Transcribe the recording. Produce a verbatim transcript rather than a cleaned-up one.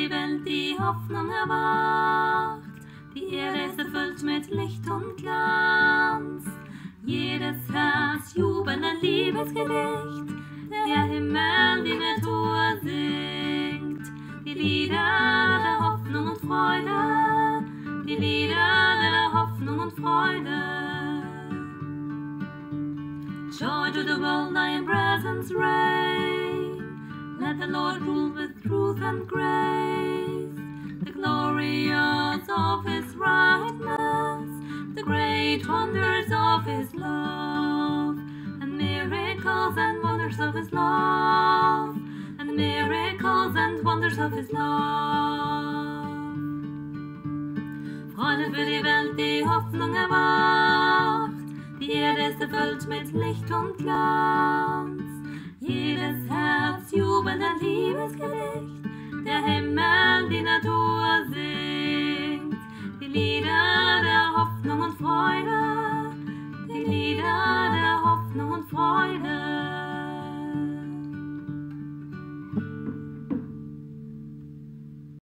die Welt die Hoffnung erwacht. Die Erde ist erfüllt mit Licht und Glanz. Jedes Herz jubelt ein Liebesgedicht. Der Himmel, die Natur singt. Die Lieder der Hoffnung und Freude. Die Lieder der Hoffnung und Freude. Joy to the world, thy presence reign. Let the Lord rule with truth and grace. The glorious of his rightness, the great wonders of his love, and miracles and wonders of his love, and miracles and wonders of his love. Freude für die Welt, die Hoffnung erwacht. Die Erde ist erfüllt mit Licht und Glanz. Jedes Herz jubelt ein Liebesgedicht. Der Himmel, die Natur singt. Die Lieder